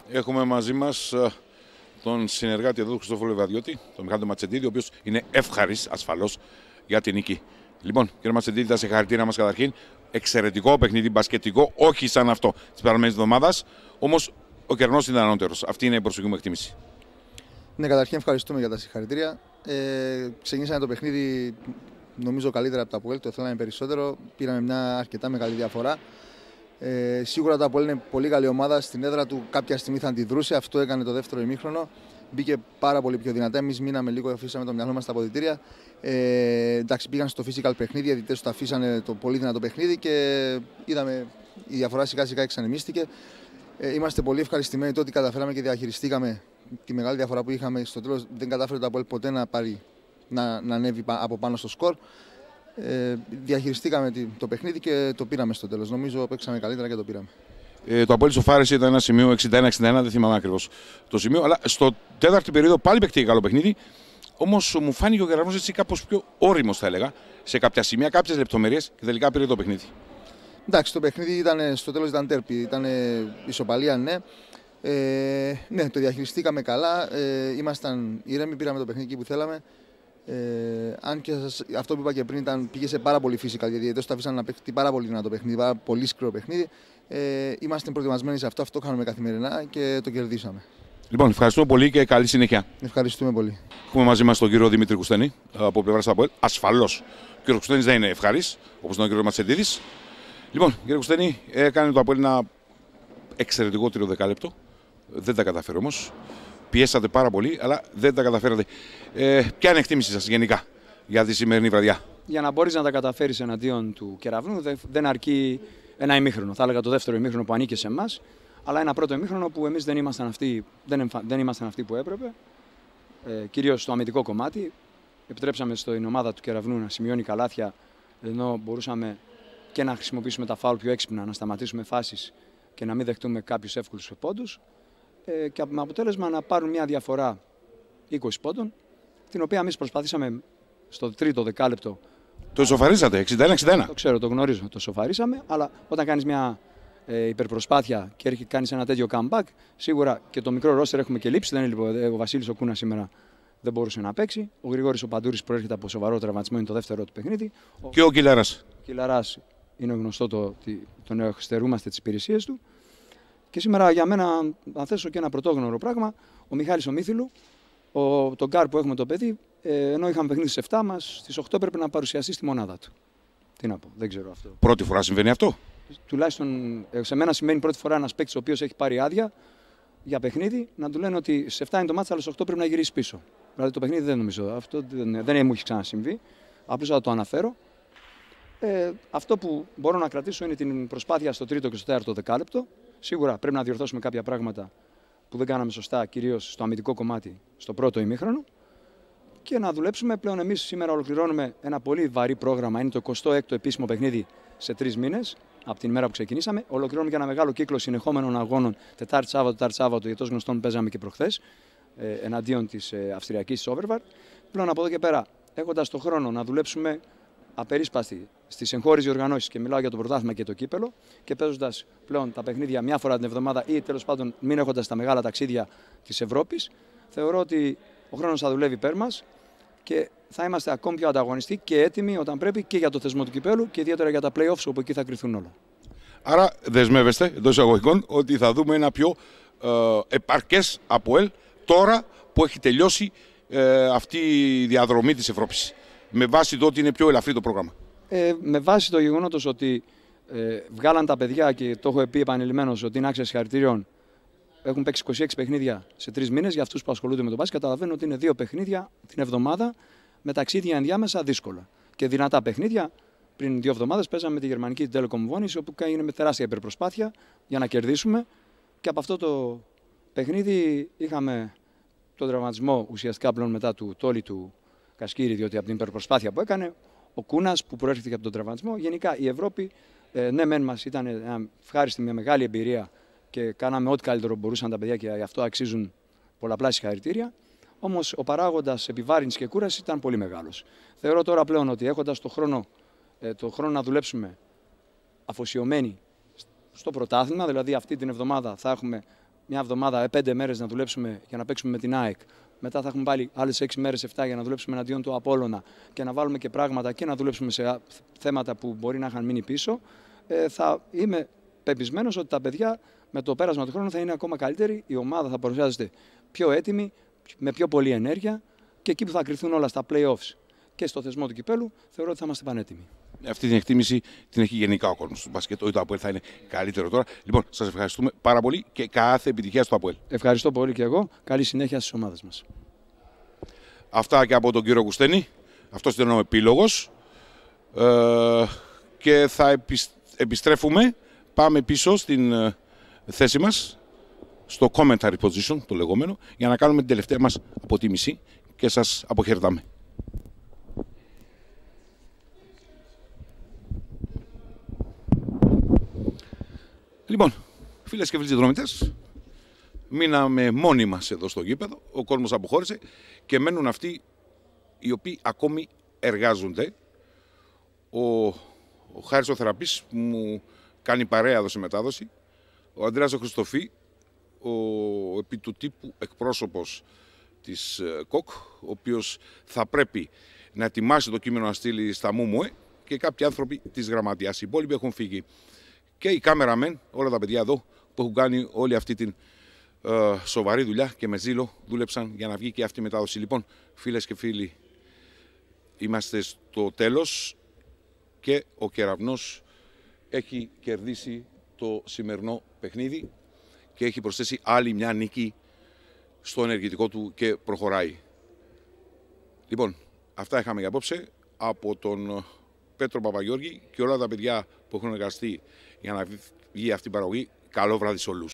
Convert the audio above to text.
Έχουμε μαζί μας τον συνεργάτη εδώ του Χριστόφορου Λεβαδιώτη, τον Μιχάλη Ματσεντίδη, ο οποίος είναι εύχαρης ασφαλώς για την νίκη. Λοιπόν, κύριε Ματσεντίδη, τα συγχαρητήρια μας καταρχήν. Εξαιρετικό παιχνίδι, μπασκετικό, όχι σαν αυτό της περασμένης εβδομάδας. Όμως ο κερνός είναι ανώτερος. Αυτή είναι η προσωπική μου εκτίμηση. Ναι, καταρχήν ευχαριστούμε για τα συγχαρητήρια. Ξεκινήσαμε το παιχνίδι νομίζω καλύτερα από τα ΑΠΟΕΛ, το θέλαμε περισσότερο. Πήραμε μια αρκετά μεγάλη διαφορά. Σίγουρα το ΑΠΟΕΛ είναι πολύ καλή ομάδα. Στην έδρα του κάποια στιγμή θα αντιδρούσε. Αυτό έκανε το δεύτερο ημίχρονο. Μπήκε πάρα πολύ πιο δυνατά. Εμείς μείναμε λίγο, αφήσαμε το μυαλό μας στα αποδυτήρια. Εντάξει, πήγαν στο physical παιχνίδι, οι διαιτητές το αφήσανε το πολύ δυνατό παιχνίδι και είδαμε η διαφορά σιγά σιγά εξανεμίστηκε. Είμαστε πολύ ευχαριστημένοι το ότι καταφέραμε και διαχειριστήκαμε τη μεγάλη διαφορά που είχαμε. Στο τέλος δεν κατάφερε το ΑΠΟΕΛ ποτέ να ανέβει από πάνω στο σκορ. Διαχειριστήκαμε το παιχνίδι και το πήραμε στο τέλος. Νομίζω παίξαμε καλύτερα και το πήραμε. Το ΑΠΟΕΛ σοφάρισε, ήταν ένα σημείο 61-61, δεν θυμάμαι ακριβώς το σημείο. Αλλά στο τέταρτη περίοδο πάλι παίχτηκε καλό παιχνίδι. Όμως μου φάνηκε ο Κεραυνός έτσι κάπως πιο όριμος, θα έλεγα, σε κάποια σημεία, κάποιες λεπτομέρειες και τελικά πήρε το παιχνίδι. Εντάξει, το παιχνίδι στο τέλος ήταν τέρπι, ήταν ισοπαλία, ναι. Ναι, το διαχειριστήκαμε καλά. Ήμασταν ήρεμοι, πήραμε το παιχνίδι εκεί που θέλαμε. Αν και αυτό που είπα και πριν πήγε σε πάρα πολύ physical, γιατί εδώ το αφήσαν να παίξει πάρα πολύ δυνατό παιχνίδι, πάρα πολύ σκληρό παιχνίδι. Είμαστε προετοιμασμένοι σε αυτό κάνουμε καθημερινά και το κερδίσαμε. Λοιπόν, ευχαριστούμε πολύ και καλή συνέχεια. Ευχαριστούμε πολύ. Έχουμε μαζί μας τον κύριο Δημήτρη Κουστένη από πλευράς ΑΠΟΕΛ. Ασφαλώς ο κύριος Κουστένης δεν είναι ευχαρής, όπως είναι ο κύριος Ματσεντίδης. Λοιπόν, κύριε Κουστένη, έκανε το ΑΠΟΕΛ ένα εξαιρετικό τρίτο δεκάλεπτο. Δεν τα καταφέρει όμως. Πιέσατε πάρα πολύ, αλλά δεν τα καταφέρατε. Ποια είναι η εκτίμηση σας γενικά για τη σημερινή βραδιά? Για να μπορείς να τα καταφέρεις εναντίον του Κεραυνού, δεν αρκεί ένα ημίχρονο. Θα έλεγα το δεύτερο ημίχρονο που ανήκε σε εμάς, αλλά ένα πρώτο ημίχρονο που εμείς δεν ήμασταν αυτοί που έπρεπε. Κυρίως στο αμυντικό κομμάτι. Επιτρέψαμε στην ομάδα του Κεραυνού να σημειώνει καλάθια, ενώ μπορούσαμε και να χρησιμοποιήσουμε τα φάουλ πιο έξυπνα, να σταματήσουμε φάσεις και να μην δεχτούμε κάποιους εύκολους πόντους. Και με αποτέλεσμα να πάρουν μια διαφορά 20 πόντων, την οποία εμείς προσπαθήσαμε στο τρίτο δεκάλεπτο. Το σοφαρίσατε, 61-61. Το ξέρω, το γνωρίζω, το σοφαρίσαμε, αλλά όταν κάνεις μια υπερπροσπάθεια και κάνεις ένα τέτοιο comeback, σίγουρα και το μικρό ρόστερ έχουμε και λείψει. Δεν είναι ο Βασίλης ο Κούνας σήμερα δεν μπορούσε να παίξει. Ο Γρηγόρης ο Παντούρης προέρχεται από σοβαρό τραυματισμό, είναι το δεύτερο του παιχνίδι. Και ο Κιλαράς. Ο Κιλαράς είναι γνωστό ότι τον εξαιρούμαστε τις υπηρεσίες του. Και σήμερα για μένα, να θέσω και ένα πρωτόγνωρο πράγμα, ο Μιχάλης ο Μύθιλου, τον γκάρ που έχουμε το παιδί, ενώ είχαμε παιχνίδι στις 7 μας, στις 8 πρέπει να παρουσιαστεί στη μονάδα του. Τι να πω, δεν ξέρω αυτό. Πρώτη φορά συμβαίνει αυτό? Τουλάχιστον σε μένα σημαίνει πρώτη φορά ένας παίκτης ο οποίος έχει πάρει άδεια για παιχνίδι, να του λένε ότι σε 7 είναι το μάτς, αλλά στις 8 πρέπει να γυρίσει πίσω. Δηλαδή το παιχνίδι δεν νομίζω, αυτό δεν μου έχει ξανασυμβεί, απλώς θα το αναφέρω. Αυτό που μπορώ να κρατήσω είναι την προσπάθεια στο τρίτο και στο τέταρτο δεκάλεπτο. Σίγουρα πρέπει να διορθώσουμε κάποια πράγματα που δεν κάναμε σωστά, κυρίως στο αμυντικό κομμάτι, στο πρώτο ημίχρονο. Και να δουλέψουμε. Πλέον εμείς σήμερα ολοκληρώνουμε ένα πολύ βαρύ πρόγραμμα. Είναι το 26ο επίσημο παιχνίδι σε 3 μήνες από την ημέρα που ξεκινήσαμε. Ολοκληρώνουμε και ένα μεγάλο κύκλο συνεχόμενων αγώνων Τετάρτη Σάββατο, γιατί ως γνωστόν παίζαμε και προχθές εναντίον της Αυστριακής Overwart. Πλέον από εδώ και πέρα, έχοντας το χρόνο να δουλέψουμε απερίσπαστη στις εγχώριες διοργανώσεις, και μιλάω για το πρωτάθλημα και το κύπελο, και παίζοντας πλέον τα παιχνίδια μια φορά την εβδομάδα ή τέλος πάντων μην έχοντας τα μεγάλα ταξίδια της Ευρώπης, θεωρώ ότι ο χρόνος θα δουλεύει υπέρ μας και θα είμαστε ακόμη πιο ανταγωνιστικοί και έτοιμοι όταν πρέπει και για το θεσμό του κυπέλου και ιδιαίτερα για τα play-offs, όπου εκεί θα κρυθούν όλα. Άρα δεσμεύεστε εντός εισαγωγικών ότι θα δούμε ένα πιο επαρκές ΑΠΟΕΛ τώρα που έχει τελειώσει αυτή η διαδρομή της Ευρώπης, με βάση το ότι είναι πιο ελαφρύ το πρόγραμμα? Με βάση το γεγονότος ότι βγάλαν τα παιδιά, και το έχω πει επανειλημμένως ότι είναι άξια συγχαρητήριων, έχουν παίξει 26 παιχνίδια σε 3 μήνες. Για αυτούς που ασχολούνται με τον μπάσκετ, καταλαβαίνω ότι είναι 2 παιχνίδια την εβδομάδα με ταξίδια ενδιάμεσα δύσκολα. Και δυνατά παιχνίδια. Πριν 2 εβδομάδες παίζαμε με τη γερμανική Telekom Vonis, όπου έγινε με τεράστια υπερπροσπάθεια για να κερδίσουμε. Και από αυτό το παιχνίδι είχαμε τον τραυματισμό ουσιαστικά πλέον μετά του Τόλι του Κασκύρη, διότι από την υπερπροσπάθεια που έκανε, ο Κούνας που προέρχεται και από τον τραυματισμό. Γενικά η Ευρώπη, ναι, μεν μας ήταν ευχάριστη, μια μεγάλη εμπειρία και κάναμε ό,τι καλύτερο μπορούσαν τα παιδιά και γι' αυτό αξίζουν πολλαπλά συγχαρητήρια. Όμως ο παράγοντας επιβάρυνση και κούραση ήταν πολύ μεγάλος. Θεωρώ τώρα πλέον ότι έχοντας το χρόνο να δουλέψουμε αφοσιωμένοι στο πρωτάθλημα, δηλαδή αυτή την εβδομάδα θα έχουμε μια εβδομάδα, 5 μέρες να δουλέψουμε για να παίξουμε με την ΑΕΚ. Μετά θα έχουμε πάλι άλλες 6 μέρες, 7 για να δουλέψουμε εναντίον του Απόλλωνα και να βάλουμε και πράγματα και να δουλέψουμε σε θέματα που μπορεί να είχαν μείνει πίσω. Θα είμαι πεπισμένος ότι τα παιδιά με το πέρασμα του χρόνου θα είναι ακόμα καλύτεροι. Η ομάδα θα παρουσιάζεται πιο έτοιμη, με πιο πολλή ενέργεια και εκεί που θα κρυθούν όλα στα play-offs και στο θεσμό του κυπέλου, θεωρώ ότι θα είμαστε πανέτοιμοι. Αυτή την εκτίμηση την έχει γενικά ο κόσμος του μπάσκετ. Όχι, το ΑΠΟΕΛ θα είναι καλύτερο τώρα. Λοιπόν, σας ευχαριστούμε πάρα πολύ και κάθε επιτυχία στο ΑΠΟΕΛ. Ευχαριστώ πολύ και εγώ. Καλή συνέχεια στις ομάδες μας. Αυτά και από τον κύριο Κουστένη. Αυτός ήταν ο επίλογος. Και θα επιστρέφουμε. Πάμε πίσω στην θέση μας, στο commentary position, το λεγόμενο, για να κάνουμε την τελευταία μας αποτίμηση και σας αποχαιρετάμε. Λοιπόν, φίλες και φίλοι συνδρομητές, μείναμε μόνοι μας εδώ στο γήπεδο, ο κόσμος αποχώρησε και μένουν αυτοί οι οποίοι ακόμη εργάζονται. Ο Χάρης ο Θεραπής που μου κάνει παρέα εδώ σε μετάδοση, ο Ανδρέας ο Χριστοφή, ο επί του τύπου εκπρόσωπος της ΚΟΚ, ο οποίος θα πρέπει να ετοιμάσει το κείμενο να στείλει στα ΜΟΜΟΕ και κάποιοι άνθρωποι της γραμματείας. Οι υπόλοιποι έχουν φύγει. Και οι κάμεραμεν, όλα τα παιδιά εδώ που έχουν κάνει όλη αυτή την σοβαρή δουλειά και με ζήλο δούλεψαν για να βγει και αυτή η μετάδοση. Λοιπόν, φίλες και φίλοι, είμαστε στο τέλος και ο Κεραυνός έχει κερδίσει το σημερινό παιχνίδι και έχει προσθέσει άλλη μια νίκη στο ενεργητικό του και προχωράει. Λοιπόν, αυτά είχαμε για απόψε από τον Πέτρο Παπαγιώργη και όλα τα παιδιά που έχουν εργαστεί για να βγει αυτή η παραγωγή. Καλό βράδυ σε όλους.